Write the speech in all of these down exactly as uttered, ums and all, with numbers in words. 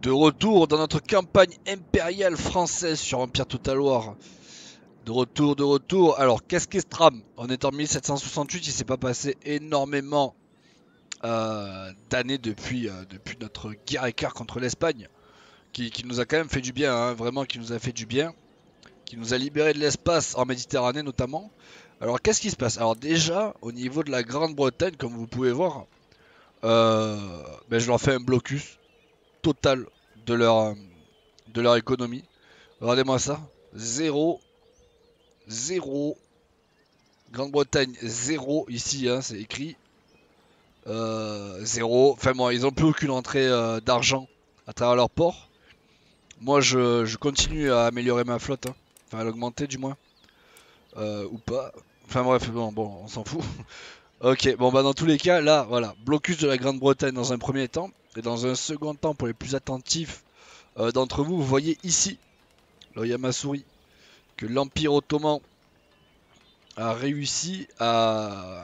De retour dans notre campagne impériale française sur Empire Total War. De retour, de retour. Alors, qu'est-ce qu'est ce tram? On est en mille sept cent soixante-huit, il s'est pas passé énormément euh, d'années depuis, euh, depuis notre guerre éclair contre l'Espagne. Qui, qui nous a quand même fait du bien, hein, vraiment qui nous a fait du bien. Qui nous a libéré de l'espace en Méditerranée notamment. Alors, qu'est-ce qui se passe? Alors déjà, au niveau de la Grande-Bretagne, comme vous pouvez voir, euh, ben, je leur fais un blocus total de leur, de leur économie. Regardez-moi ça. Zéro. Zéro. Grande-Bretagne, zéro. Ici, hein, c'est écrit. Euh, zéro. Enfin bon, ils n'ont plus aucune entrée euh, d'argent à travers leur port. Moi, je, je continue à améliorer ma flotte. Hein. Enfin, à l'augmenter du moins. Euh, ou pas. Enfin bref, bon, bon on s'en fout. Ok, bon bah dans tous les cas, là, voilà. Blocus de la Grande-Bretagne dans un premier temps. Et dans un second temps, pour les plus attentifs euh, d'entre vous, vous voyez ici, là où il y a ma souris, que l'Empire Ottoman a réussi à,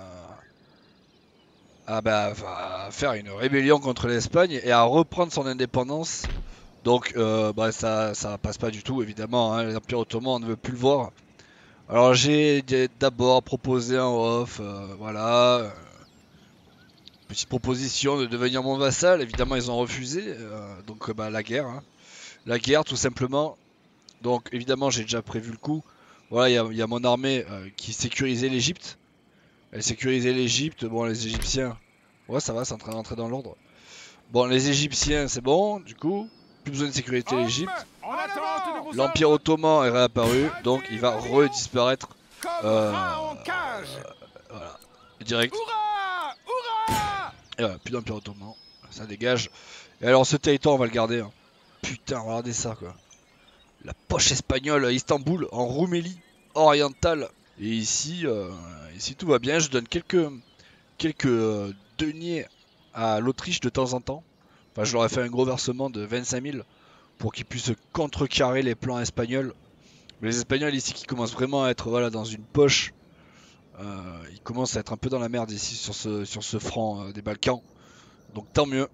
à, bah, à faire une rébellion contre l'Espagne et à reprendre son indépendance. Donc euh, bah, ça, ça passe pas du tout évidemment, hein. L'Empire Ottoman on ne veut plus le voir. Alors j'ai d'abord proposé en off, euh, voilà, euh, petite proposition de devenir mon vassal. Évidemment ils ont refusé, euh, donc bah, la guerre, hein. La guerre tout simplement. Donc évidemment j'ai déjà prévu le coup. Voilà, il y, y a mon armée euh, qui sécurisait l'Egypte. Elle sécurisait l'Egypte. Bon, les Égyptiens, ouais, ça va, c'est en train d'entrer dans l'ordre. Bon, les Égyptiens, c'est bon, du coup, plus besoin de sécurité l'Egypte. L'Empire Ottoman est réapparu, donc il va redisparaître. Euh, voilà, direct. Et voilà, plus d'Empire Ottoman, ça dégage. Et alors, ce territoire, on va le garder. Hein. Putain, regardez ça, quoi. La poche espagnole à Istanbul, en Roumélie orientale. Et ici, euh, ici tout va bien. Je donne quelques, quelques euh, deniers à l'Autriche de temps en temps. Enfin, je leur ai fait un gros versement de vingt-cinq mille pour qu'ils puissent contrecarrer les plans espagnols. Mais les Espagnols ici qui commencent vraiment à être voilà, dans une poche. Euh, ils commencent à être un peu dans la merde ici sur ce, sur ce front euh, des Balkans. Donc tant mieux.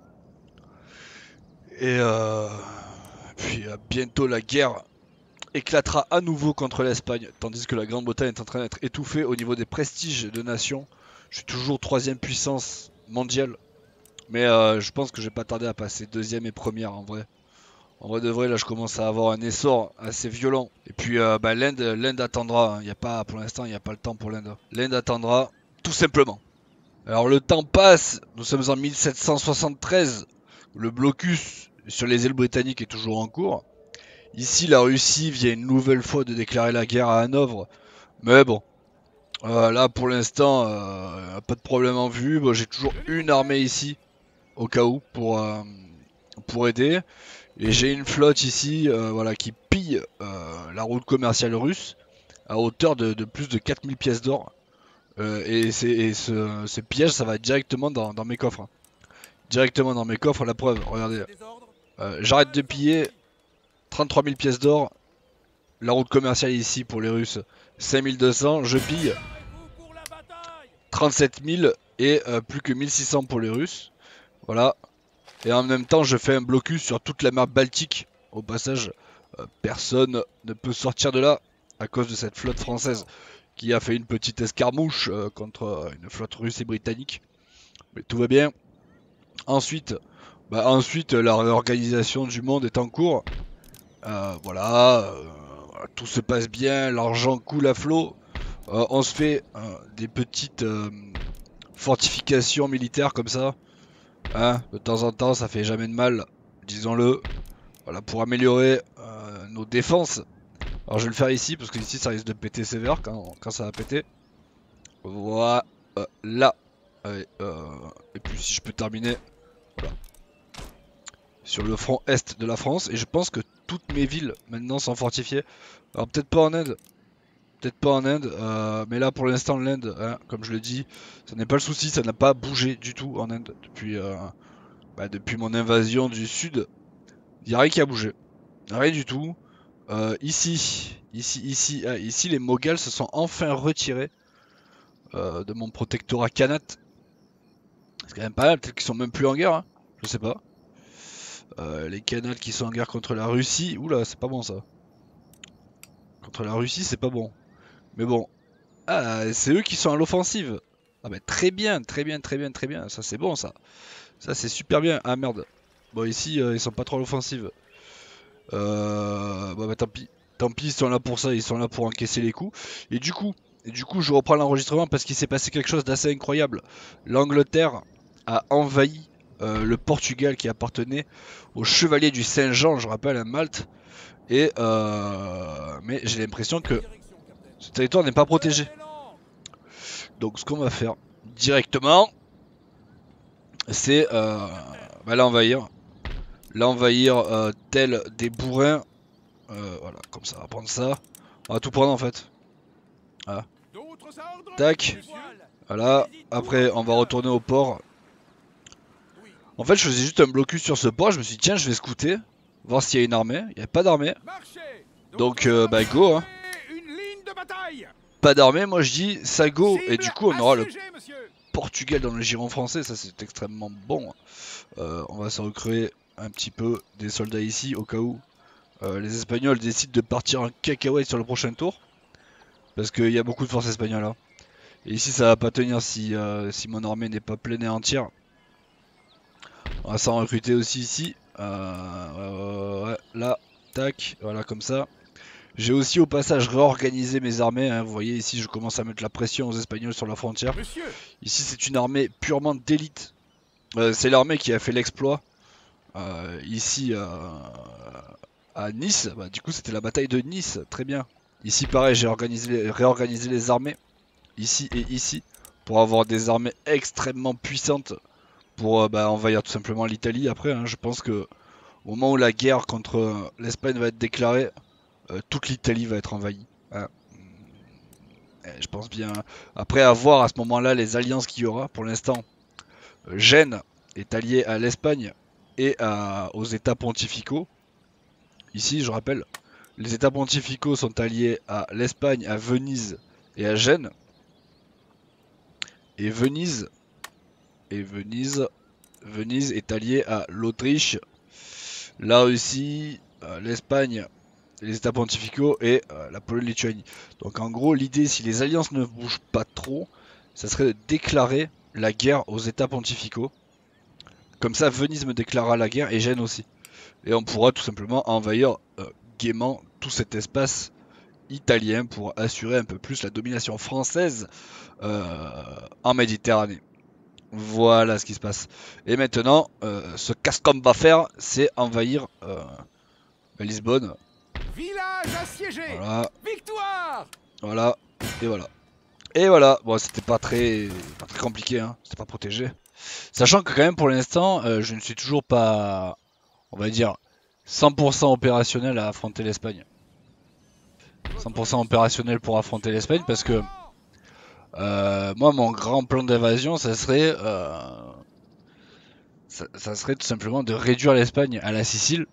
Et euh, puis euh, bientôt la guerre éclatera à nouveau contre l'Espagne, tandis que la Grande-Bretagne est en train d'être étouffée au niveau des prestiges de nation. Je suis toujours troisième puissance mondiale, mais euh, je pense que je vais pas tarder à passer deuxième et première en vrai. En vrai de vrai, là je commence à avoir un essor assez violent. Et puis euh, bah, l'Inde, l'Inde attendra. Il y a pas, pour l'instant, il n'y a pas le temps pour l'Inde. L'Inde attendra, tout simplement. Alors le temps passe. Nous sommes en mille sept cent soixante-treize. Le blocus sur les îles britanniques est toujours en cours. Ici, la Russie vient une nouvelle fois de déclarer la guerre à Hanovre. Mais bon, euh, là pour l'instant, euh, pas de problème en vue. Bon, j'ai toujours une armée ici, au cas où, pour, euh, pour aider. Et j'ai une flotte ici euh, voilà, qui pille euh, la route commerciale russe à hauteur de, de plus de quatre mille pièces d'or. Euh, et et ce, ce piège, ça va directement dans, dans mes coffres. Hein. Directement dans mes coffres, la preuve, regardez. Euh, J'arrête de piller trente-trois mille pièces d'or. La route commerciale ici pour les Russes, cinq mille deux cents. Je pille trente-sept mille et euh, plus que mille six cents pour les Russes. Voilà. Et en même temps, je fais un blocus sur toute la mer Baltique. Au passage, euh, personne ne peut sortir de là à cause de cette flotte française qui a fait une petite escarmouche euh, contre euh, une flotte russe et britannique. Mais tout va bien. Ensuite, bah, ensuite la réorganisation du monde est en cours. Euh, voilà, euh, tout se passe bien, l'argent coule à flot. Euh, on se fait euh, des petites euh, fortifications militaires comme ça. Hein, de temps en temps, ça fait jamais de mal, disons-le. Voilà, pour améliorer euh, nos défenses. Alors je vais le faire ici, parce que ici ça risque de péter sévère quand, quand ça va péter. Voilà, euh, là. Allez, euh, et puis si je peux terminer, voilà. Sur le front est de la France. Et je pense que toutes mes villes maintenant sont fortifiées. Alors peut-être pas en Inde. Peut-être pas en Inde. Euh, mais là pour l'instant l'Inde, hein, comme je le dis, ça n'est pas le souci. Ça n'a pas bougé du tout en Inde. Depuis, euh, bah, depuis mon invasion du sud. Il n'y a rien qui a bougé. Rien du tout. Euh, ici, ici, ici, ah, ici les Moghals se sont enfin retirés euh, de mon protectorat Khanat. C'est quand même pas mal. Peut-être qu'ils sont même plus en guerre. Hein. Je sais pas. Euh, les canals qui sont en guerre contre la Russie. Oula, c'est pas bon ça. Contre la Russie, c'est pas bon. Mais bon. Ah, c'est eux qui sont à l'offensive. Ah bah très bien, très bien, très bien, très bien. Ça c'est bon ça. Ça c'est super bien. Ah merde. Bon ici euh, ils sont pas trop à l'offensive. Euh... Bah, bah tant pis. Tant pis, ils sont là pour ça, ils sont là pour encaisser les coups. Et du coup, et du coup je reprends l'enregistrement parce qu'il s'est passé quelque chose d'assez incroyable. L'Angleterre a envahi euh, le Portugal qui appartenait aux chevaliers du Saint-Jean, je rappelle, à Malte. Et euh... Mais j'ai l'impression que ce territoire n'est pas protégé. Donc ce qu'on va faire directement, c'est euh, bah, l'envahir. L'envahir euh, tel des bourrins. Euh, voilà, comme ça, on va prendre ça. On va tout prendre en fait. Voilà. Tac. Voilà. Après, on va retourner au port. En fait, je faisais juste un blocus sur ce port. Je me suis dit, tiens, je vais scouter. Voir s'il y a une armée. Il n'y a pas d'armée. Donc, euh, bah, go. Hein. Pas d'armée, moi je dis, ça go. Et du coup, on aura le Portugal dans le giron français. Ça, c'est extrêmement bon. Euh, on va se recréer un petit peu des soldats ici au cas où euh, les Espagnols décident de partir en cacahuète sur le prochain tour. Parce qu'il y a beaucoup de forces espagnoles là. Et ici ça va pas tenir si, euh, si mon armée n'est pas pleine et entière. On va s'en recruter aussi ici. Euh, ouais, là, tac, voilà comme ça. J'ai aussi au passage réorganisé mes armées. Hein. Vous voyez ici je commence à mettre la pression aux Espagnols sur la frontière. Ici c'est une armée purement d'élite. Euh, c'est l'armée qui a fait l'exploit. Euh, ici euh, à Nice, bah, du coup c'était la bataille de Nice, très bien. Ici pareil, j'ai réorganisé les armées, ici et ici, pour avoir des armées extrêmement puissantes pour euh, bah, envahir tout simplement l'Italie après. Hein. Je pense que au moment où la guerre contre euh, l'Espagne va être déclarée, euh, toute l'Italie va être envahie. Hein. Et je pense bien. Après avoir à ce moment-là les alliances qu'il y aura, pour l'instant, euh, Gênes est allié à l'Espagne et à, aux États pontificaux. Ici, je rappelle, les États pontificaux sont alliés à l'Espagne, à Venise et à Gênes. Et Venise, et Venise, Venise est alliée à l'Autriche, la Russie, euh, l'Espagne, les États pontificaux et euh, la Pologne-Lituanie. Donc en gros, l'idée, si les alliances ne bougent pas trop, ça serait de déclarer la guerre aux États pontificaux. Comme ça, Venise me déclarera la guerre et Gênes aussi. Et on pourra tout simplement envahir euh, gaiement tout cet espace italien pour assurer un peu plus la domination française euh, en Méditerranée. Voilà ce qui se passe. Et maintenant, euh, ce qu'est-ce qu'on va faire, c'est envahir euh, Lisbonne. Village assiégé. Voilà. Victoire. Voilà. Et voilà. Et voilà. Bon, c'était pas très, pas très compliqué, hein. C'était pas protégé. Sachant que quand même pour l'instant, euh, je ne suis toujours pas, on va dire, cent pour cent opérationnel à affronter l'Espagne. cent pour cent opérationnel pour affronter l'Espagne parce que euh, moi mon grand plan d'invasion ça serait euh, ça, ça serait tout simplement de réduire l'Espagne à la Sicile.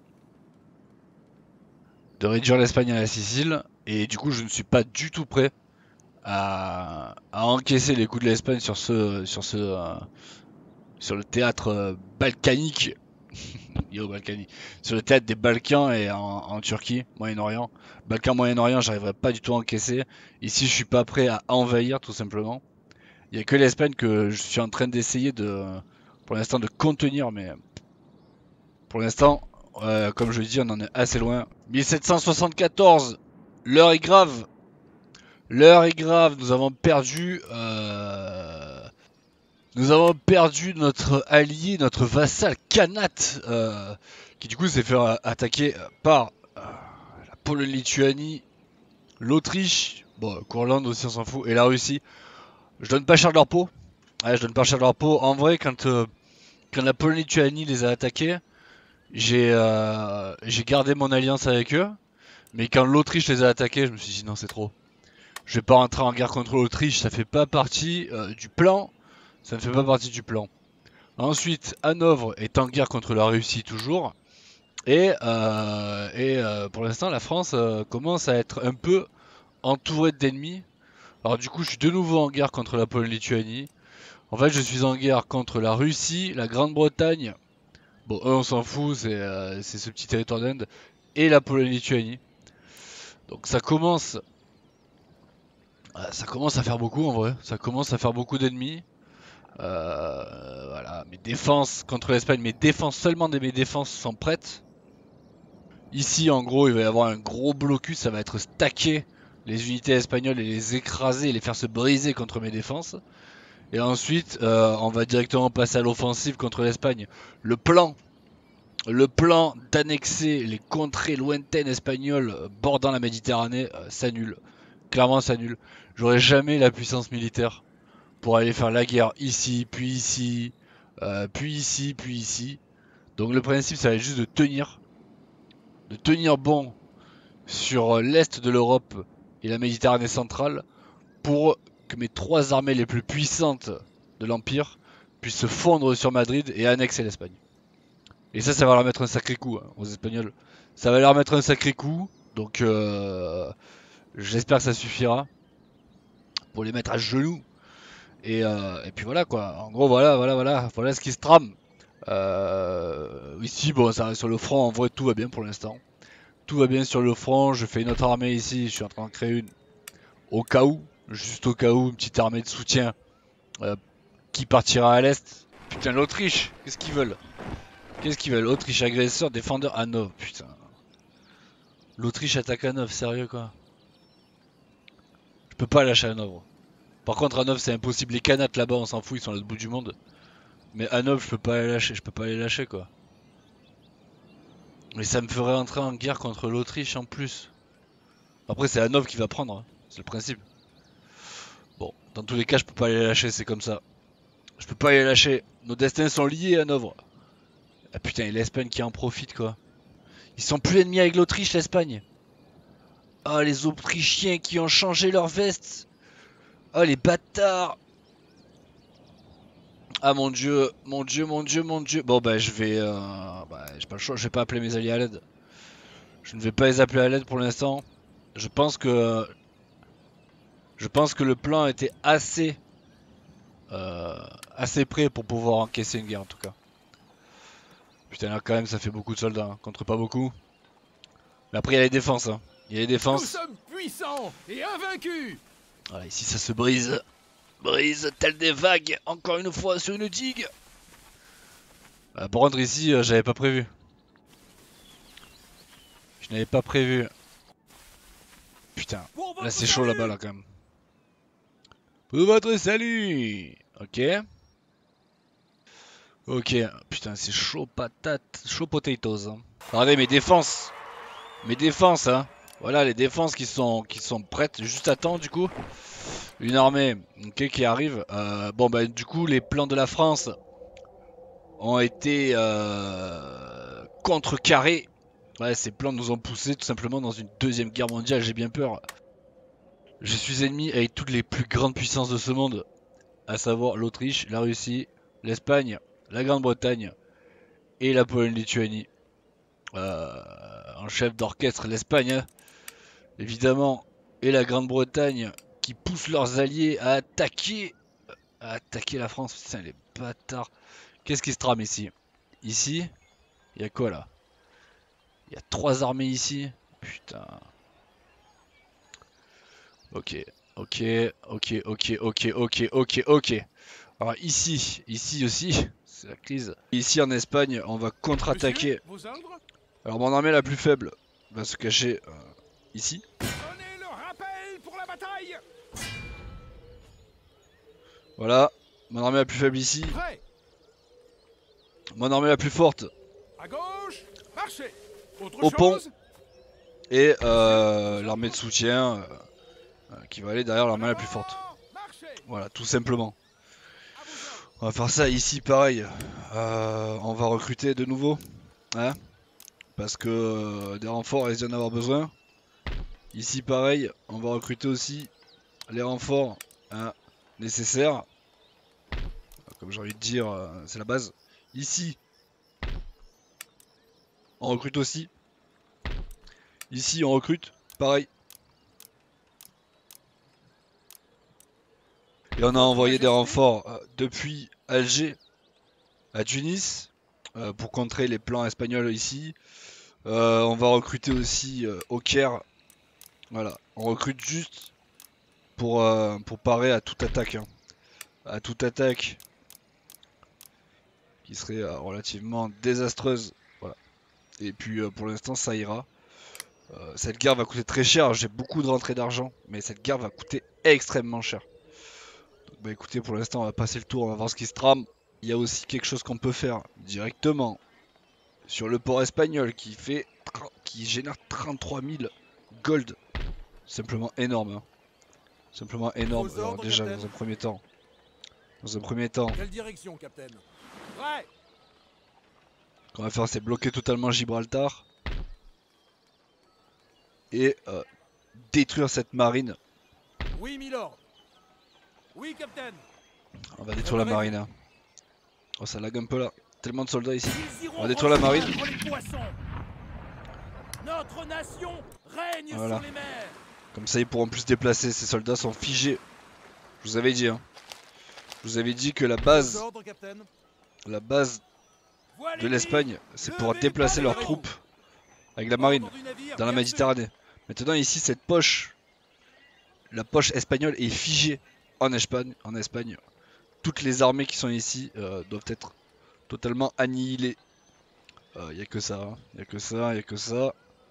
De réduire l'Espagne à la Sicile et du coup je ne suis pas du tout prêt à, à encaisser les coups de l'Espagne sur ce sur ce euh, sur le théâtre euh, balkanique. Yo, Balkany. Sur le théâtre des Balkans et en, en Turquie, Moyen-Orient. Balkans, Moyen-Orient, j'arriverai pas du tout à encaisser. Ici, je suis pas prêt à envahir, tout simplement. Il y a que l'Espagne que je suis en train d'essayer de, pour l'instant, de contenir, mais pour l'instant, euh, comme je le dis, on en est assez loin. mille sept cent soixante-quatorze, l'heure est grave. L'heure est grave. Nous avons perdu. Euh... Nous avons perdu notre allié, notre vassal Kanat, euh, qui du coup s'est fait attaquer par euh, la Pologne-Lituanie, l'Autriche, bon, Courlande aussi on s'en fout, et la Russie. Je donne pas cher de leur peau. Ouais, je donne pas cher de leur peau. En vrai, quand, euh, quand la Pologne-Lituanie les a attaqués, j'ai euh, j'ai gardé mon alliance avec eux. Mais quand l'Autriche les a attaqués, je me suis dit non, c'est trop. Je vais pas rentrer en guerre contre l'Autriche, ça fait pas partie euh, du plan. Ça ne fait pas partie du plan. Ensuite, Hanovre est en guerre contre la Russie toujours. Et, euh, et euh, pour l'instant, la France euh, commence à être un peu entourée d'ennemis. Alors du coup, je suis de nouveau en guerre contre la Pologne-Lituanie. En fait, je suis en guerre contre la Russie, la Grande-Bretagne, Bon, eux on s'en fout, c'est euh, c'est ce petit territoire d'Inde. Et la Pologne-Lituanie. Donc ça commence... euh, Ça commence à faire beaucoup en vrai. Ça commence à faire beaucoup d'ennemis. Euh, voilà, mes défenses contre l'Espagne, mes défenses, seulement de mes défenses sont prêtes. Ici en gros il va y avoir un gros blocus, ça va être stacker les unités espagnoles et les écraser et les faire se briser contre mes défenses. Et ensuite euh, on va directement passer à l'offensive contre l'Espagne. Le plan, le plan d'annexer les contrées lointaines espagnoles bordant la Méditerranée euh, s'annule. Clairement s'annule. J'aurai jamais la puissance militaire pour aller faire la guerre ici, puis ici, euh, puis ici, puis ici. Donc le principe ça va être juste de tenir, de tenir bon sur l'est de l'Europe et la Méditerranée centrale pour que mes trois armées les plus puissantes de l'Empire puissent se fondre sur Madrid et annexer l'Espagne. Et ça, ça va leur mettre un sacré coup hein, aux Espagnols. Ça va leur mettre un sacré coup, donc euh, j'espère que ça suffira pour les mettre à genoux. Et, euh, et puis voilà quoi, en gros voilà, voilà, voilà, voilà ce qui se trame. Euh, ici, bon, ça, sur le front, en vrai, tout va bien pour l'instant. Tout va bien sur le front, je fais une autre armée ici, je suis en train de créer une au cas où, juste au cas où, une petite armée de soutien euh, qui partira à l'est. Putain, l'Autriche, qu'est-ce qu'ils veulent? Qu'est-ce qu'ils veulent? Autriche agresseur, défendeur Hanovre, putain. L'Autriche attaque Hanovre, sérieux quoi? Je peux pas lâcher Hanovre. Par contre, Hanovre c'est impossible, les Canates là-bas on s'en fout, ils sont à l'autre bout du monde. Mais Hanovre je peux pas les lâcher, je peux pas les lâcher quoi. Mais ça me ferait entrer en guerre contre l'Autriche en plus. Après c'est Hanovre qui va prendre, hein. C'est le principe. Bon, dans tous les cas je peux pas les lâcher, c'est comme ça. Je peux pas les lâcher, nos destins sont liés à Hanovre. Ah putain, et l'Espagne qui en profite quoi. Ils sont plus ennemis avec l'Autriche, l'Espagne. Ah, les Autrichiens qui ont changé leur veste. Ah, les bâtards. Ah mon dieu, mon dieu, mon dieu, mon dieu. Bon bah je vais... Euh... Bah, j'ai pas le choix, je vais pas appeler mes alliés à l'aide. Je ne vais pas les appeler à l'aide pour l'instant. Je pense que... Je pense que le plan était assez... Euh... Assez prêt pour pouvoir encaisser une guerre en tout cas. Putain là quand même ça fait beaucoup de soldats, hein. Contre pas beaucoup. Mais après il y a les défenses, hein. Il y a les défenses. Nous sommes puissants et invaincus. Voilà, ici ça se brise. Brise tel des vagues, encore une fois sur une digue. Euh, par contre ici euh, j'avais pas prévu. Je n'avais pas prévu. Putain, là c'est chaud là-bas là quand même. Pour votre salut. Ok. Ok, putain c'est chaud patate, chaud potatoes. Hein. Regardez mes défenses. Mes défenses hein. Voilà les défenses qui sont, qui sont prêtes juste à temps du coup. Une armée okay, qui arrive. Euh, bon bah du coup les plans de la France ont été euh, contrecarrés. Ouais, ces plans nous ont poussé tout simplement dans une deuxième guerre mondiale, j'ai bien peur. Je suis ennemi avec toutes les plus grandes puissances de ce monde, à savoir l'Autriche, la Russie, l'Espagne, la Grande-Bretagne et la Pologne-Lituanie. Euh, en chef d'orchestre, l'Espagne, hein, évidemment, et la Grande-Bretagne qui poussent leurs alliés à attaquer, à attaquer la France. Putain, les bâtards. Qu'est-ce qui se trame ici? Ici, il y a quoi là? Il y a trois armées ici. Putain. Ok, ok, ok, ok, ok, ok, ok, ok. Alors ici, ici aussi, c'est la crise. Ici en Espagne, on va contre-attaquer. Alors mon armée la plus faible va se cacher euh, ici. Donnez le rappel pour la bataille. Voilà, mon armée la plus faible ici. Prêt. Mon armée la plus forte à gauche, marchez. Autre au pont. chose. Et euh, l'armée de soutien euh, qui va aller derrière l'armée la plus forte. Voilà, tout simplement. On va faire ça ici pareil. Euh, on va recruter de nouveau. Hein, parce que euh, des renforts, ils viennent en avoir besoin. Ici pareil, on va recruter aussi les renforts hein, nécessaires. Comme j'ai envie de dire, euh, c'est la base. Ici, on recrute aussi. Ici, on recrute, pareil. Et on a envoyé des renforts euh, depuis Alger à Tunis. euh, pour contrer les plans espagnols ici. Euh, on va recruter aussi euh, au Caire. Voilà, on recrute juste pour, euh, pour parer à toute attaque. Hein. À toute attaque qui serait euh, relativement désastreuse. Voilà. Et puis euh, pour l'instant ça ira. Euh, cette guerre va coûter très cher, j'ai beaucoup de rentrées d'argent, mais cette guerre va coûter extrêmement cher. Donc, bah écoutez, pour l'instant on va passer le tour, on va voir ce qui se trame. Il y a aussi quelque chose qu'on peut faire directement sur le port espagnol qui fait qui génère trente-trois mille gold. Simplement énorme. Hein. Simplement énorme. Vos Alors ordres, déjà capitaine. dans un premier temps. Dans un premier temps, Quelle direction, capitaine? Prêt. ce qu'on va faire c'est bloquer totalement Gibraltar. Et euh, détruire cette marine. Oui, milord. Oui, capitaine. On va détruire la marine. Hein. Oh ça lag un peu là. Tellement de soldats ici. Ils On va détruire la marine. les poissons. Notre nation règne Voilà. sur les mers. Comme ça ils pourront plus se déplacer. Ces soldats sont figés. Je vous avais dit. Hein. Je vous avais dit que la base, Vos ordres, capitaine. la base Voilez de l'Espagne, c'est pouvoir Levez déplacer pas leurs les troupes avec la marine Ordre du navire, dans la bien Méditerranée. Maintenant ici cette poche, la poche espagnole est figée en Espagne. En Espagne, toutes les armées qui sont ici euh, doivent être totalement annihilées. Il euh, n'y a que ça, il hein. n'y a que ça, il n'y a que ça.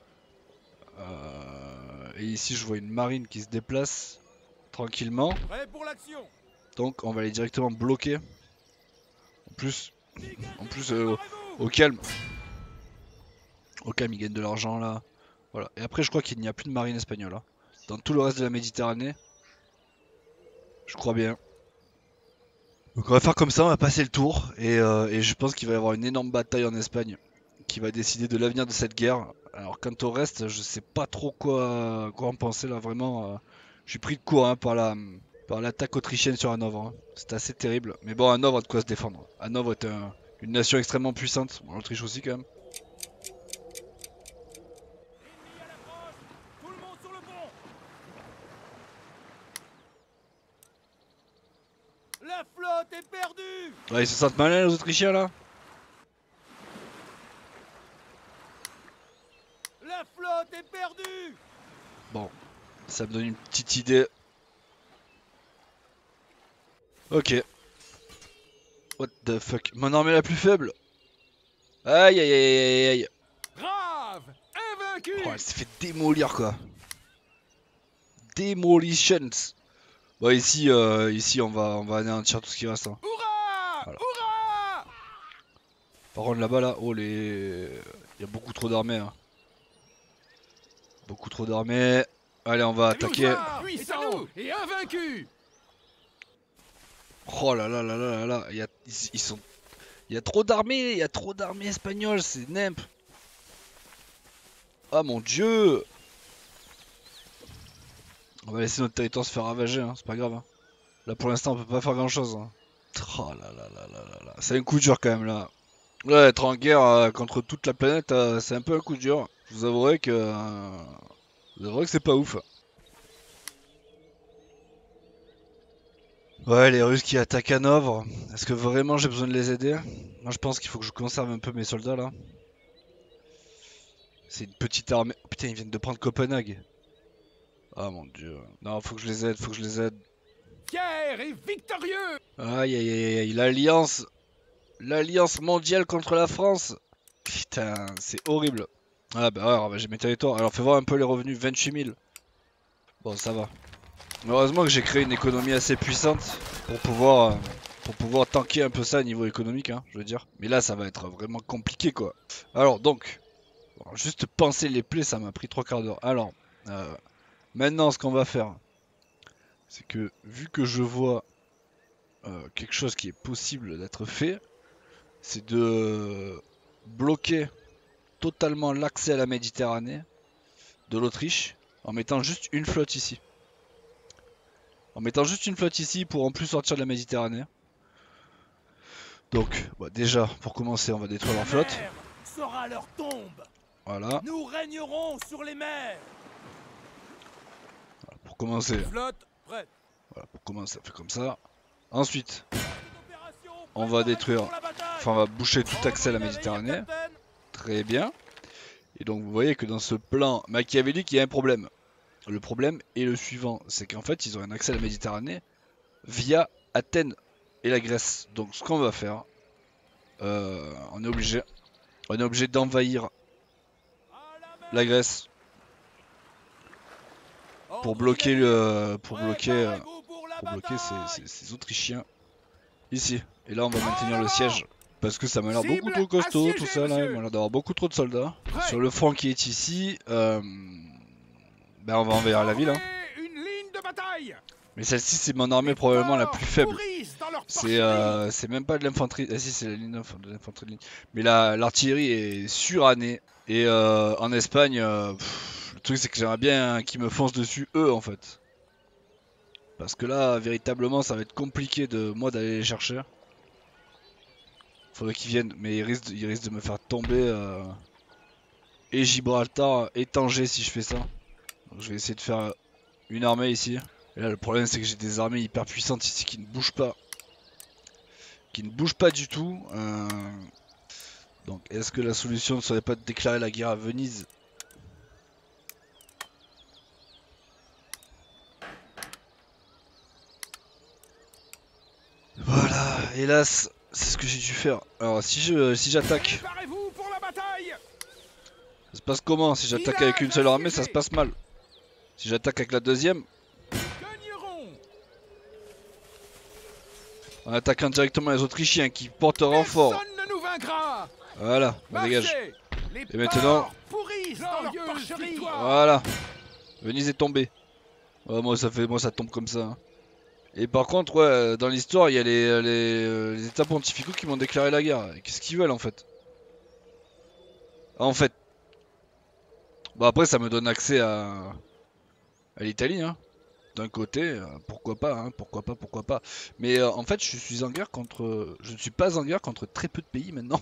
Euh, et ici je vois une marine qui se déplace tranquillement. sûr. Prêt pour l'action. Donc on va aller directement bloquer. En plus, en plus euh, Préparez-vous. au calme. Au calme, ils gagnent de l'argent là. Voilà. Et après je crois qu'il n'y a plus de marine espagnole. Hein. Dans tout le reste de la Méditerranée. Je crois bien. Donc on va faire comme ça, on va passer le tour. Et, euh, et je pense qu'il va y avoir une énorme bataille en Espagne. Qui va décider de l'avenir de cette guerre. Alors quant au reste, je sais pas trop quoi, quoi en penser là. Vraiment, euh, je suis pris de court hein, par la par l'attaque autrichienne sur Hanovre. Hein. C'est assez terrible. Mais bon, Hanovre a de quoi se défendre. Hanovre est un, une nation extrêmement puissante. Bon, l'Autriche aussi quand même. Ennemi à l'approche. Tout le monde sur le pont. La flotte est perdue. Ouais, ils se sentent malins les Autrichiens là. La flotte est perdue. Bon, ça me donne une petite idée. Ok. What the fuck. Mon armée la plus faible. Aïe aïe aïe aïe aïe. Grave. Invaincu. Oh, elle s'est fait démolir quoi. Demolitions. Bon ici, euh, ici on va, on va anéantir tout ce qui reste. Hein. Hurrah. Voilà. Hurrah. Par contre là-bas là, oh les, il y a beaucoup trop d'armées. Hein. Beaucoup trop d'armées. Allez on va attaquer. Puissant et invaincu. Oh là là là là là là, il y a, ils, ils sont, il y a trop d'armées, il y a trop d'armées espagnoles, c'est nimp. Ah mon dieu. On va laisser notre territoire se faire ravager, hein, c'est pas grave. Hein. Là pour l'instant on peut pas faire grand chose. Hein. Oh là là là là là là, c'est un coup dur quand même là. Ouais, être en guerre euh, contre toute la planète, euh, c'est un peu un coup dur. Je vous avouerai que, euh, je vous avouerai que c'est pas ouf. Ouais, les Russes qui attaquent Hanovre. Est-ce que vraiment j'ai besoin de les aider? Moi je pense qu'il faut que je conserve un peu mes soldats là. C'est une petite armée. Oh, putain, ils viennent de prendre Copenhague. Ah mon dieu. Non, faut que je les aide, faut que je les aide. Fier et victorieux. Aïe aïe aïe aïe, l'alliance. L'alliance mondiale contre la France. Putain, c'est horrible. Ah bah ouais, bah, j'ai mes territoires. Alors fais voir un peu les revenus, vingt-huit mille. Bon, ça va. Heureusement que j'ai créé une économie assez puissante pour pouvoir, euh, pour pouvoir tanker un peu ça au niveau économique, hein, je veux dire. Mais là, ça va être vraiment compliqué, quoi. Alors, donc, bon, juste penser les plaies, ça m'a pris trois quarts d'heure. Alors, euh, maintenant, ce qu'on va faire, c'est que, vu que je vois euh, quelque chose qui est possible d'être fait, c'est de bloquer totalement l'accès à la Méditerranée de l'Autriche en mettant juste une flotte ici. En mettant juste une flotte ici pour en plus sortir de la Méditerranée. Donc, bah déjà, pour commencer, on va détruire leur flotte. La mer sera leur tombe. Voilà. Nous régnerons sur les mers. Voilà, pour commencer, Flotte prête. voilà, pour commencer, on fait comme ça. Ensuite, Opération, on va détruire préparez-vous pour la bataille. Enfin, on va boucher tout accès à la Méditerranée. Très bien. Et donc vous voyez que dans ce plan machiavélique, il y a un problème. Le problème est le suivant, c'est qu'en fait ils ont un accès à la Méditerranée via Athènes et la Grèce. Donc ce qu'on va faire, euh, on est obligé, on est obligé d'envahir la Grèce pour bloquer le, pour bloquer, euh, pour bloquer ces, ces, ces Autrichiens ici. Et là on va maintenir le siège. Parce que ça m'a l'air beaucoup trop costaud tout ça là, il m'a l'air d'avoir beaucoup trop de soldats. Sur le front qui est ici, euh, ben on va envahir la ville. Hein. Mais celle-ci c'est mon armée probablement la plus faible. C'est euh, même pas de l'infanterie. Ah si c'est la ligne de l'infanterie de ligne. Mais l'artillerie est surannée. Et euh, en Espagne, euh, pff, le truc c'est que j'aimerais bien qu'ils me foncent dessus eux en fait. Parce que là véritablement ça va être compliqué de moi d'aller les chercher. Faudrait qu'ils viennent, mais ils risquent, ils risquent de me faire tomber. Euh... Et Gibraltar et Tanger si je fais ça. Donc je vais essayer de faire une armée ici. Et là le problème c'est que j'ai des armées hyper puissantes ici qui ne bougent pas. Qui ne bougent pas du tout. Euh... Donc est-ce que la solution ne serait pas de déclarer la guerre à Venise? Voilà, hélas. C'est ce que j'ai dû faire. Alors si je si j'attaque, ça se passe comment? Si j'attaque avec une seule armée, ça se passe mal. Si j'attaque avec la deuxième, en attaquant directement les Autrichiens qui portent renfort. Voilà, on dégage. Et maintenant, voilà, Venise est tombée. Ouais, moi ça fait, moi ça tombe comme ça. Hein. Et par contre, ouais, dans l'histoire, il y a les, les, les états pontificaux qui m'ont déclaré la guerre. Qu'est-ce qu'ils veulent en fait? En fait. Bon après ça me donne accès à, à l'Italie. Hein. D'un côté, euh, pourquoi pas, hein, pourquoi pas, pourquoi pas. Mais euh, en fait je suis en guerre contre... Je ne suis pas en guerre contre très peu de pays maintenant.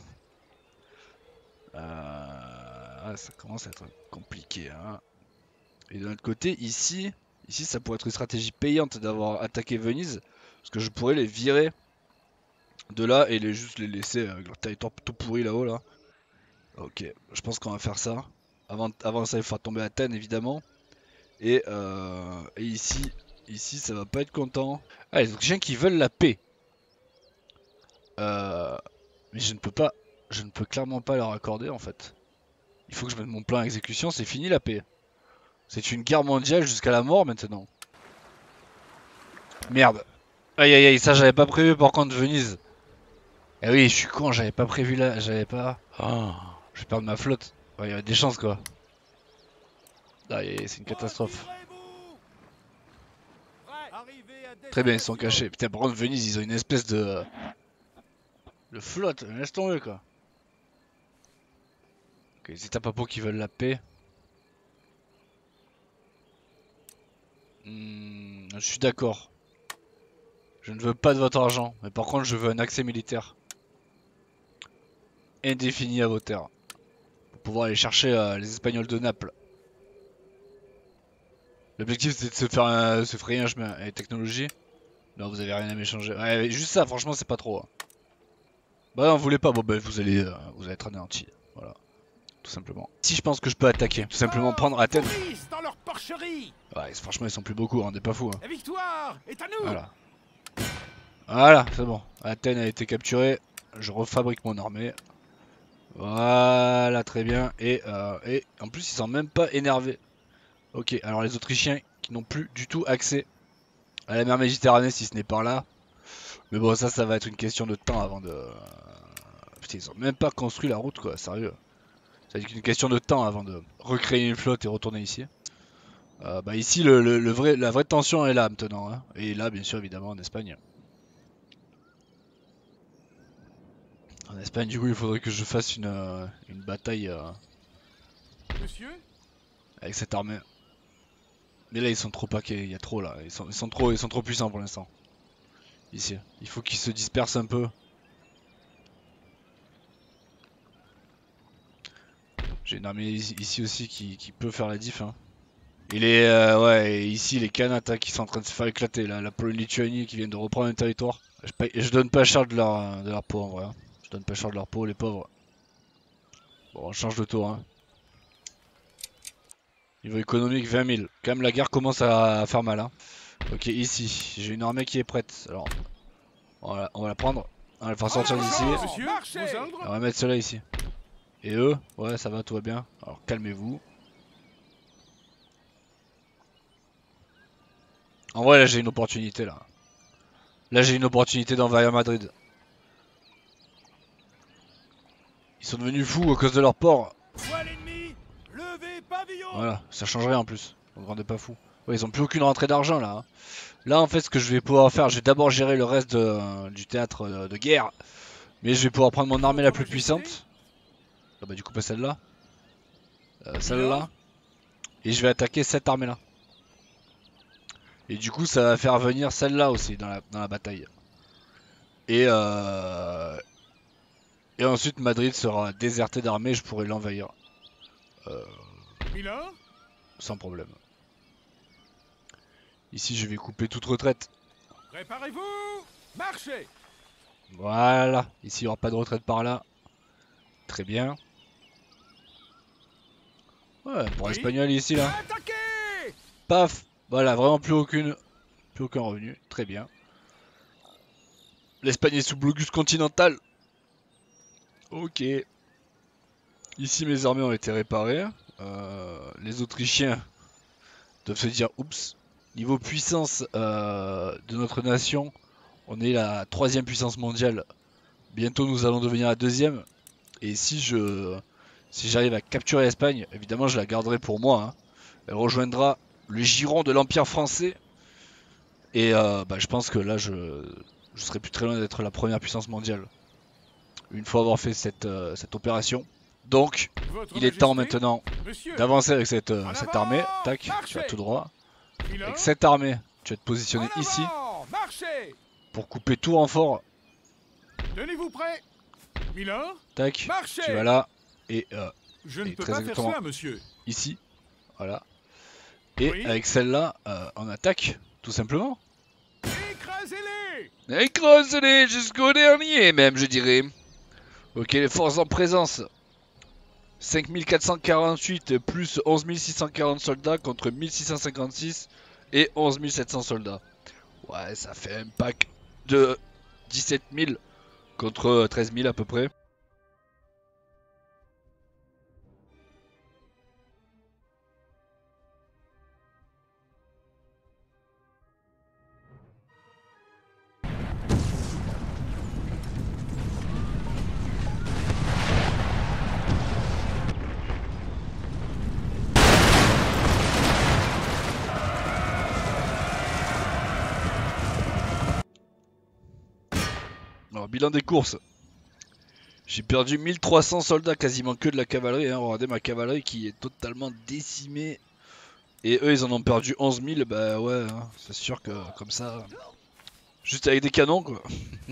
Euh, ça commence à être compliqué. Hein. Et d'un autre côté, ici... Ici ça pourrait être une stratégie payante d'avoir attaqué Venise. Parce que je pourrais les virer de là et les juste les laisser avec leur territoire tout pourri là-haut là. Ok, je pense qu'on va faire ça. Avant, avant ça il faut tomber Athènes évidemment. Et, euh, et ici, ici ça va pas être content. Ah les Autrichiens qui veulent la paix. Euh, mais je ne peux pas, je ne peux clairement pas leur accorder en fait. Il faut que je mette mon plan à exécution, c'est fini la paix. C'est une guerre mondiale jusqu'à la mort maintenant. Merde. Aïe aïe aïe, ça j'avais pas prévu par contre Venise. Eh oui, je suis con, j'avais pas prévu là, j'avais pas... Oh, je vais perdre ma flotte. Il y a des chances quoi. Aïe aïe, c'est une catastrophe. Très bien, ils sont cachés. Putain, par contre Venise, ils ont une espèce de... De flotte, laisse tomber quoi. Ok, les états papaux qui veulent la paix. Hmm, je suis d'accord. Je ne veux pas de votre argent, mais par contre je veux un accès militaire. Indéfini à vos terres. Pour pouvoir aller chercher euh, les Espagnols de Naples. L'objectif c'est de se faire un, se frayer un chemin. Et technologie? Non, vous avez rien à m'échanger. Ouais, juste ça, franchement c'est pas trop. Hein. Bah non, vous voulez pas, bon bah vous allez, euh, vous allez être anéanti. Voilà. Tout simplement. Si je pense que je peux attaquer, tout simplement prendre Athènes. Ouais, franchement ils sont plus beaucoup, hein, on n'est pas fous. Hein. La victoire est à nous. Voilà. Voilà, c'est bon. Athènes a été capturée. Je refabrique mon armée. Voilà, très bien. Et, euh, et en plus, ils sont même pas énervés. Ok, alors les Autrichiens qui n'ont plus du tout accès à la mer Méditerranée, si ce n'est par là. Mais bon, ça, ça va être une question de temps avant de... Putain, ils ont même pas construit la route, quoi, sérieux. Ça va être une question de temps avant de recréer une flotte et retourner ici. Euh, bah ici, le, le, le vrai, la vraie tension est là maintenant. Hein. Et là, bien sûr, évidemment, en Espagne. En Espagne, du coup, il faudrait que je fasse une, euh, une bataille euh, Monsieur avec cette armée. Mais là, ils sont trop paquets, il y a trop là. Ils sont, ils sont, trop, ils sont trop puissants pour l'instant. Ici, il faut qu'ils se dispersent un peu. J'ai une armée ici aussi qui, qui peut faire la diff. Hein. Et les, euh, ouais, et ici, les Canates hein, qui sont en train de se faire éclater. Là, la Pologne-Lituanie qui viennent de reprendre un territoire. Je, paye, je donne pas cher de leur, de leur peau en vrai. Hein. donne pas cher de leur peau, les pauvres. Bon, on change de tour. Hein. Niveau économique, vingt mille. Quand même, la guerre commence à faire mal. Hein. Ok, ici, j'ai une armée qui est prête. Alors, voilà, on va la prendre. On va la faire sortir d'ici. On va mettre cela ici. Et eux, ouais, ça va, tout va bien. Alors, calmez-vous. En vrai, là, j'ai une opportunité, là. Là, j'ai une opportunité d'envahir Madrid. Ils sont devenus fous à cause de leur port. Voilà, ça changerait en plus. On ne rendait pas fou. Ouais, ils ont plus aucune rentrée d'argent là. Hein. Là, en fait, ce que je vais pouvoir faire, je vais d'abord gérer le reste de, euh, du théâtre de, de guerre. Mais je vais pouvoir prendre mon armée la plus puissante. Ah bah, du coup, pas celle-là. Euh, celle-là. Et je vais attaquer cette armée-là. Et du coup, ça va faire venir celle-là aussi dans la, dans la bataille. Et euh, Et ensuite Madrid sera déserté d'armée, je pourrai l'envahir. Euh, sans problème. Ici je vais couper toute retraite. Préparez-vous, marchez. Voilà, ici il n'y aura pas de retraite par là. Très bien. Ouais, pour Oui. l'espagnol ici là. Attaquez. Paf. Voilà, vraiment plus aucune. Plus aucun revenu. Très bien. L'Espagne est sous blocus continental. Ok. Ici mes armées ont été réparées. Euh, les Autrichiens doivent se dire oups. Niveau puissance euh, de notre nation, on est la troisième puissance mondiale. Bientôt nous allons devenir la deuxième. Et si je si j'arrive à capturer l'Espagne, évidemment je la garderai pour moi. Hein. Elle rejoindra le giron de l'Empire français. Et euh, bah, je pense que là je, je serai plus très loin d'être la première puissance mondiale. Une fois avoir fait cette, euh, cette opération. Donc Votre il est temps Majesté, maintenant monsieur. d'avancer avec cette, euh, En cette avant, armée. Tac, marchez. tu vas tout droit. Miller. Avec cette armée, tu vas te positionner En ici avant, marchez. pour couper tout renfort. Tenez-vous prêt. Miller. Tac, Marchez. tu vas là et euh, Je et ne peux très pas faire exactement. cela, monsieur. Ici. Voilà. Et Oui. avec celle-là, euh, on attaque, tout simplement. Écrasez-les. Écrasez-les jusqu'au dernier, même, je dirais. Ok, les forces en présence. cinq mille quatre cent quarante-huit plus onze mille six cent quarante soldats contre mille six cent cinquante-six et onze mille sept cents soldats. Ouais, ça fait un pack de dix-sept mille contre treize mille à peu près. Alors, bilan des courses. J'ai perdu mille trois cents soldats, quasiment que de la cavalerie. Hein. Regardez ma cavalerie qui est totalement décimée. Et eux, ils en ont perdu onze mille. Bah ouais, hein. C'est sûr que comme ça. Juste avec des canons, quoi.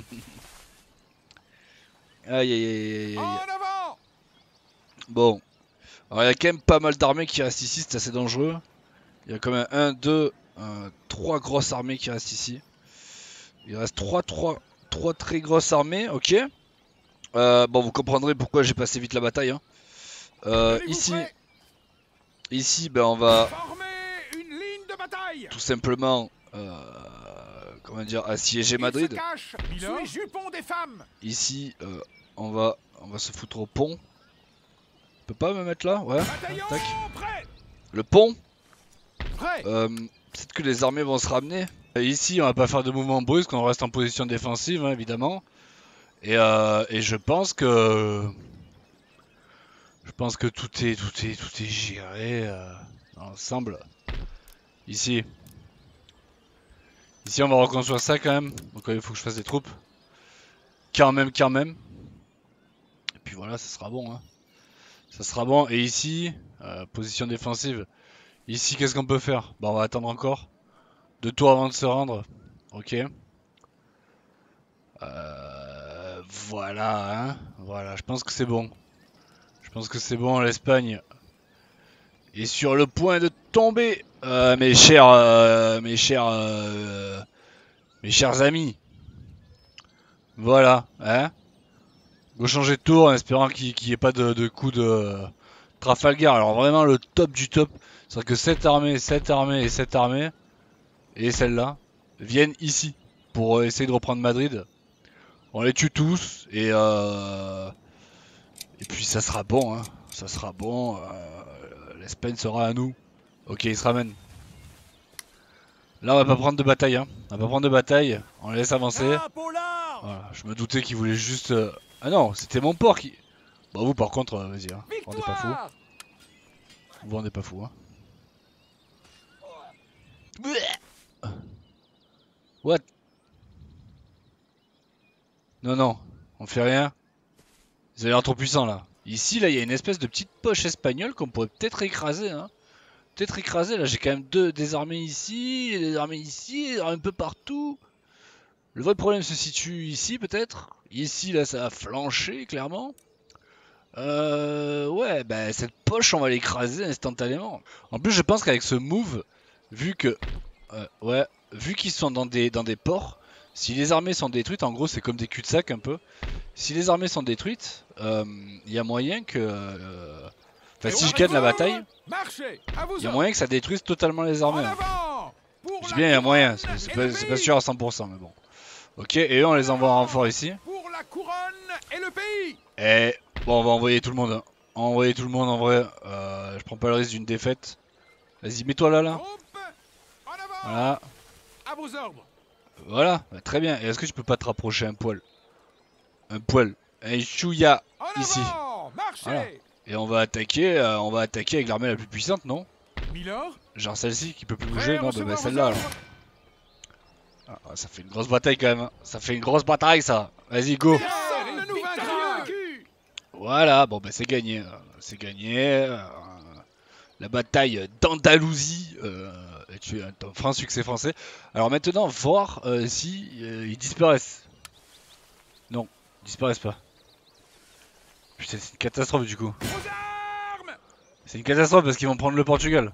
Aïe aïe aïe aïe En aïe. avant. Bon. Alors, il y a quand même pas mal d'armées qui restent ici. C'est assez dangereux. Il y a quand même un, deux, trois grosses armées qui restent ici. Il reste trois, trois, trois très grosses armées. Ok. Euh, bon, vous comprendrez pourquoi j'ai passé vite la bataille. Hein. Euh, Tenez-vous ici, prêt. ici, ben on va Formez une ligne de bataille. tout simplement, euh, comment dire, assiéger Ils Madrid. se cachent sous les jupons des femmes. Ici, euh, on va, on va se foutre au pont. On peut pas me mettre là, ouais. Bataillon Tac. prêt. Le pont. Prêt. Euh, Peut-être que les armées vont se ramener. Et ici, on va pas faire de mouvement brusque, on reste en position défensive, hein, évidemment. Et, euh, et je pense que, je pense que tout est, tout est, tout est géré euh, ensemble. Ici. Ici on va reconstruire ça quand même. Donc il faut que je fasse des troupes. Quand même, quand même. Et puis voilà, ça sera bon. Hein. Ça sera bon. Et ici, euh, position défensive. Ici, qu'est-ce qu'on peut faire? Bah on va attendre encore. Deux tours avant de se rendre. Ok. Euh, voilà, hein. Voilà, je pense que c'est bon. Je pense que c'est bon, l'Espagne est sur le point de tomber. Euh, mes chers, euh, mes chers, euh, mes chers amis. Voilà, hein. Go changer de tour en espérant qu'il n'y ait pas de, de coup de euh, Trafalgar. Alors vraiment le top du top, c'est que cette armée, cette armée et cette armée, et celle-là, viennent ici pour euh, essayer de reprendre Madrid. On les tue tous et euh, et puis ça sera bon, hein. Ça sera bon. Euh, L'Espagne sera à nous. Ok, il se ramène. Là, on va pas prendre de bataille, hein. On va pas prendre de bataille. On les laisse avancer. Cap au large. Voilà, je me doutais qu'il voulait juste. Euh... Ah non, c'était mon port qui. Bah vous, par contre, euh, vas-y, hein. Vous rendez pas fou. Victoire. Vous vous rendez pas fou, hein. What? Non, non, on fait rien. Vous avez l'air trop puissant là. Ici, là, il y a une espèce de petite poche espagnole qu'on pourrait peut-être écraser, hein. Peut-être écraser. Là, j'ai quand même deux des armées ici, des armées ici, un peu partout. Le vrai problème se situe ici, peut-être. Ici, là, ça a flanché, clairement. Euh, ouais, bah cette poche, on va l'écraser instantanément. En plus, je pense qu'avec ce move, vu que, euh, ouais, vu qu'ils sont dans des dans des ports, si les armées sont détruites, en gros, c'est comme des cul-de-sac un peu. Si les armées sont détruites, il euh, y a moyen que, euh, enfin, si je gagne la bataille, il y a moyen que ça détruise totalement les armées. Hein. Je dis bien, il y a moyen. C'est pas, pas sûr à cent pour cent, mais bon. Ok, et eux, on les envoie en renfort ici. Pour la couronne et le pays. Et bon, on va envoyer tout le monde. Hein. On va envoyer tout le monde en vrai. Euh, je prends pas le risque d'une défaite. Vas-y, mets-toi là, là. Voilà. À vos ordres. Voilà, bah, très bien. Et est-ce que tu peux pas te rapprocher un poil? Un poil. Un chouïa ici. Voilà. Et on va attaquer, euh, on va attaquer avec l'armée la plus puissante, non? Milord. Genre celle-ci qui peut plus bouger, non? Bah, bah celle-là alors. Ah, ça fait une grosse bataille quand même. Hein. Ça fait une grosse bataille ça. Vas-y, go. Voilà, bon bah c'est gagné. C'est gagné. Euh, la bataille d'Andalousie euh, est un franc succès français. Alors maintenant, voir euh, si euh, ils disparaissent. Non, ils disparaissent pas. Putain, c'est une catastrophe du coup. C'est une catastrophe parce qu'ils vont prendre le Portugal.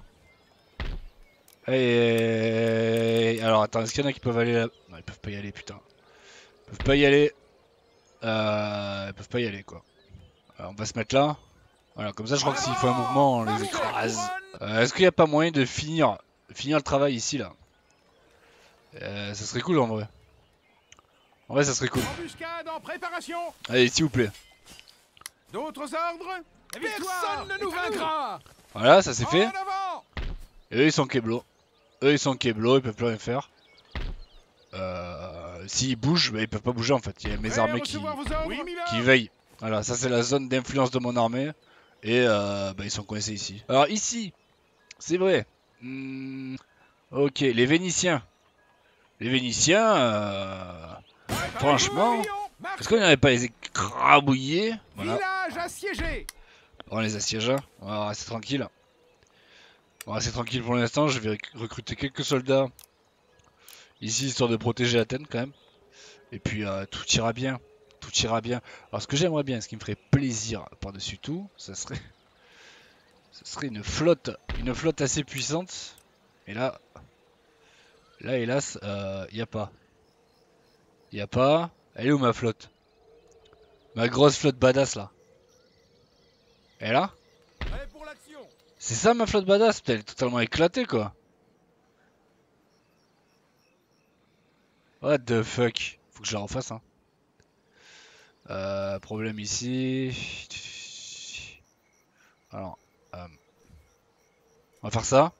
Et... Alors attends, est-ce qu'il y en a qui peuvent aller là? Non, ils peuvent pas y aller, putain. Ils peuvent pas y aller. Euh... Ils peuvent pas y aller, quoi. Alors, on va se mettre là. Voilà, comme ça, je crois que s'il faut un mouvement, on les écrase. Euh, est-ce qu'il n'y a pas moyen de finir, finir le travail ici, là? euh, Ça serait cool, en vrai. En vrai, ça serait cool. Allez, s'il vous plaît. D'autres ordres? Personne ne nous vaincra. Voilà, ça c'est fait. Et eux, ils sont Keblo. Eux, ils sont Keblo, ils peuvent plus rien faire. Euh, S'ils bougent, bah, ils peuvent pas bouger en fait. Il y a mes armées qui, qui veillent. Voilà, ça c'est la zone d'influence de mon armée. Et euh, bah, ils sont coincés ici. Alors ici, c'est vrai. Hmm, ok, les Vénitiens. Les Vénitiens, euh, franchement, est-ce qu'on n'aurait pas les écrabouillés? Voilà. On les assiège. On va rester tranquille. On va rester tranquille pour l'instant. Je vais recruter quelques soldats ici histoire de protéger Athènes quand même. Et puis euh, tout ira bien. Tout ira bien. Alors ce que j'aimerais bien, ce qui me ferait plaisir par-dessus tout, ça serait, ça serait une flotte, une flotte assez puissante. Et là, là hélas, il euh, n'y a pas. Il n'y a pas. Elle est où ma flotte? Ma grosse flotte badass là. Elle est là? C'est ça ma flotte badass? Putain, elle est totalement éclatée quoi. What the fuck? Faut que je la refasse hein. Euh, problème ici. Alors, euh, on va faire ça.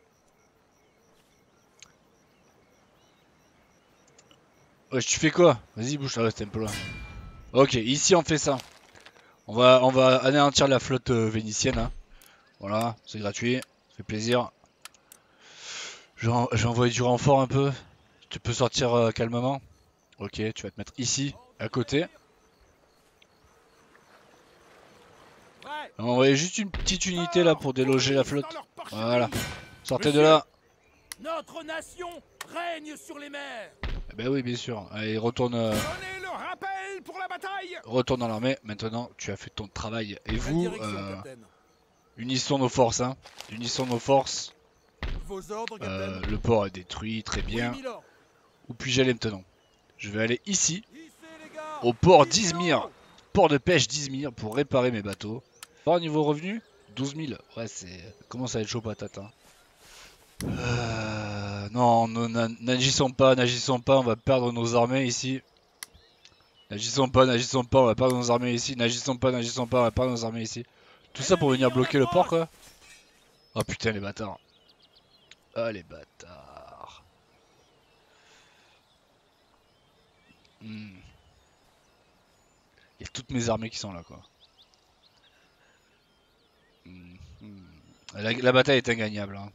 Ouais, tu fais quoi? Vas-y, bouge, ça reste un peu loin. Ok, ici on fait ça. On va, on va anéantir la flotte euh, vénitienne. Hein. Voilà, c'est gratuit, ça fait plaisir. Je vais envoyer du renfort un peu. Tu peux sortir euh, calmement. Ok, tu vas te mettre ici, à côté. On va envoyer juste une petite unité là pour déloger la flotte. Voilà. Sortez de là. Notre nation règne sur les mers. Eh ben oui, bien sûr. Allez, retourne. Euh... Donnez le rappel pour la bataille. Retourne dans l'armée. Maintenant, tu as fait ton travail. Et vous, euh... unissons nos forces, hein. Unissons nos forces. Vos ordres, euh, le port est détruit, très bien. Oui, où puis-je aller maintenant? Je vais aller ici, au port d'Izmir. Port de pêche d'Izmir pour réparer mes bateaux. Pas au niveau revenu douze mille. Ouais, c'est. Commence à être chaud patate. Hein. Euh... Non, n'agissons pas, n'agissons pas, on va perdre nos armées ici. N'agissons pas, n'agissons pas, on va perdre nos armées ici. N'agissons pas, n'agissons pas, on va perdre nos armées ici. Tout ça pour venir bloquer le port quoi. Oh putain les bâtards. Ah les bâtards. Hmm. Il y a toutes mes armées qui sont là quoi. Hmm. Hmm. La, la bataille est ingagnable. Hein.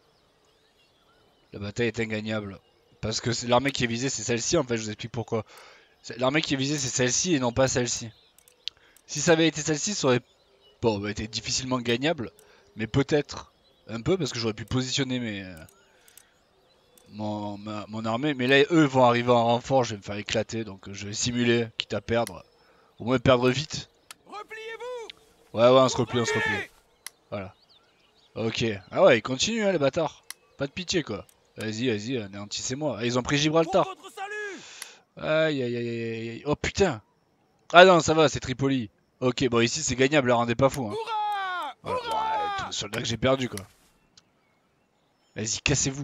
La bataille est ingagnable. Parce que l'armée qui est visée c'est celle-ci en fait, je vous explique pourquoi. L'armée qui est visée c'est celle-ci et non pas celle-ci. Si ça avait été celle-ci ça aurait bon, bah, été difficilement gagnable. Mais peut-être un peu parce que j'aurais pu positionner mes... Mon, ma, mon armée. Mais là eux vont arriver en renfort, je vais me faire éclater. Donc je vais simuler, quitte à perdre. Au moins perdre vite. Repliez-vous. Ouais ouais on se replie, on se replie. Voilà. Ok. Ah ouais ils continuent hein les bâtards. Pas de pitié quoi. Vas-y, vas-y, anéantissez-moi. Ah, ils ont pris Gibraltar. Pour votre salut. Aïe aïe aïe aïe aïe. Oh putain. Ah non, ça va, c'est Tripoli. Ok, bon, ici c'est gagnable, la rendez pas fou. Hein. Hurrah. Voilà. Hurrah. Ouais, tous les soldats que j'ai perdu quoi. Vas-y, cassez-vous.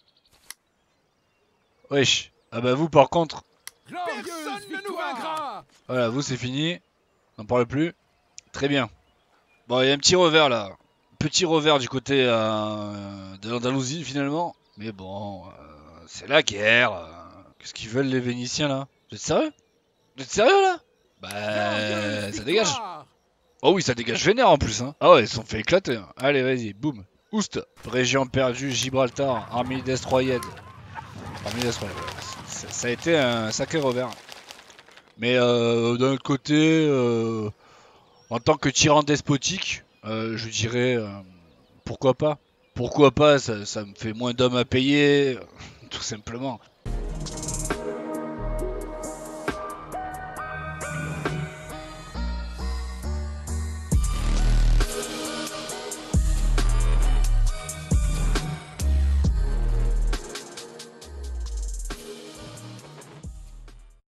Wesh. Ah bah vous par contre. Personne ne nous vaincra. Voilà, vous c'est fini. On n'en parle plus. Très bien. Bon, il y a un petit revers là. Petit revers du côté euh, de l'Andalousie finalement. Mais bon, euh, c'est la guerre. euh. Qu'est-ce qu'ils veulent les Vénitiens là? Vous êtes sérieux? Vous êtes sérieux là? Bah, ça dégage. Oh oui, ça dégage vénère en plus. Hein. Ah ouais, ils se sont fait éclater. Hein. Allez, vas-y, boum. Oust. Région perdue, Gibraltar, armée destroyed. Armée destroyed. Ça, ça a été un sacré revers. Mais euh, d'un autre côté, euh, en tant que tyran despotique, euh, je dirais euh, pourquoi pas. Pourquoi pas, ça, ça me fait moins d'hommes à payer, tout simplement.